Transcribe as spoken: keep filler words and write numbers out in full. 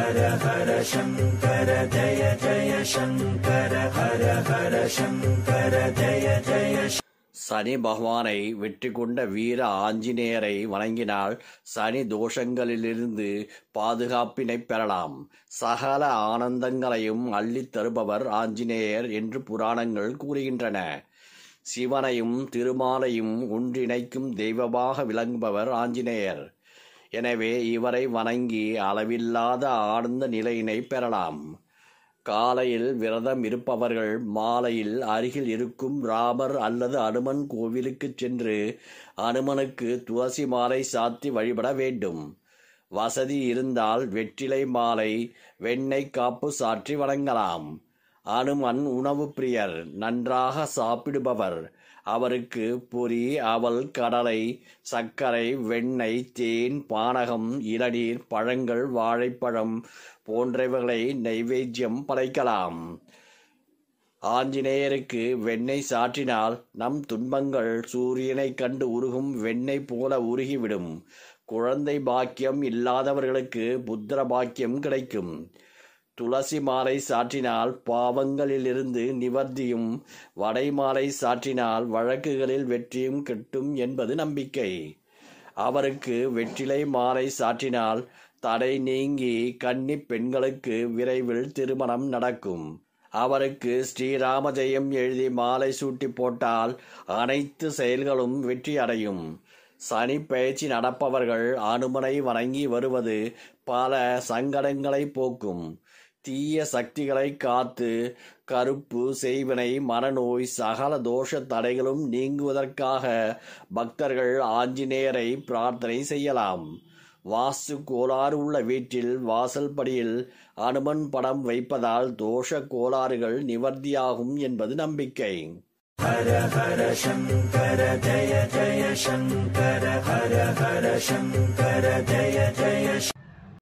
ஹர ஹர சங்கர ஜய ஜய சங்கர ஹர ஹர சங்கர ஜய ஜய. சனி பகவானை வெற்றி கொண்ட வீர ஆஞ்சநேயரை வணங்கினால் சனி தோஷங்களிலிருந்து பாதுகாப்பினை பெறலாம். சகல ஆனந்தங்களையும் அள்ளித் தருபவர் ஆஞ்சநேயர் என்று புராணங்கள் கூறுகின்றன. சிவனையும் திருமாலையும் ஒன்றிணைக்கும் தெய்வமாக விளங்குபவர் ஆஞ்சநேயர். எனவே இவரை வணங்கி அளவில்லாத ஆனந்த நிலையினை பெறலாம். காலையில் விரதம் இருப்பவர்கள் மாலையில் அருகில் இருக்கும் ராமர் அல்லது அனுமன் கோவிலுக்கு சென்று அனுமனுக்கு துளசி மாலை சாத்தி வழிபட வேண்டும். வசதி இருந்தால் வெற்றிலை மாலை வெண்ணெய் காப்பு சாற்றி வணங்கலாம். அனுமன் உணவு பிரியர், நன்றாக சாப்பிடுபவர். அவருக்கு பொரி, அவல், கடலை, சர்க்கரை, வெண்ணெய், தேன், பானகம், இளநீர், பழங்கள், வாழைப்பழம் போன்றவைகளை நைவேத்தியம் படைக்கலாம். ஆஞ்சநேயருக்கு வெண்ணெய் சாற்றினால் நம் துன்பங்கள் சூரியனை கண்டு உருகும் வெண்ணெய் போல உருகிவிடும். குழந்தை பாக்கியம் இல்லாதவர்களுக்கு புத்திர பாக்கியம் கிடைக்கும். துளசி மாலை சாற்றினால் பாவங்களிலிருந்து நிவர்த்தியும், வடை மாலை சாற்றினால் வழக்குகளில் வெற்றியும் கிட்டும் என்பது நம்பிக்கை. அவருக்கு வெற்றிலை மாலை சாற்றினால் தடை நீங்கி கன்னி பெண்களுக்கு விரைவில் திருமணம் நடக்கும். அவருக்கு ஸ்ரீராம ஜெயம் எழுதி மாலை சூட்டி போட்டால் அனைத்து செயல்களும் வெற்றி அடையும். சனி பயிற்சி நடப்பவர்கள் அனுமனை வணங்கி வருவது பல சங்கடங்களை போக்கும். தீய சக்திகளை காத்து கருப்பு, செய்வினை, மனநோய், சகல தோஷ தடைகளும் நீங்குவதற்காக பக்தர்கள் ஆஞ்சநேயரை பிரார்த்தனை செய்யலாம். வாஸ்து கோளாறு உள்ள வீட்டில் வாசல் படியில் அனுமன் படம் வைப்பதால் தோஷ கோளாறுகள் நிவர்த்தியாகும் என்பது நம்பிக்கை. ஹர ஹர சங்கர ஜய ஜய சங்கர ஹர ஹர சங்கர ஜய ஜய.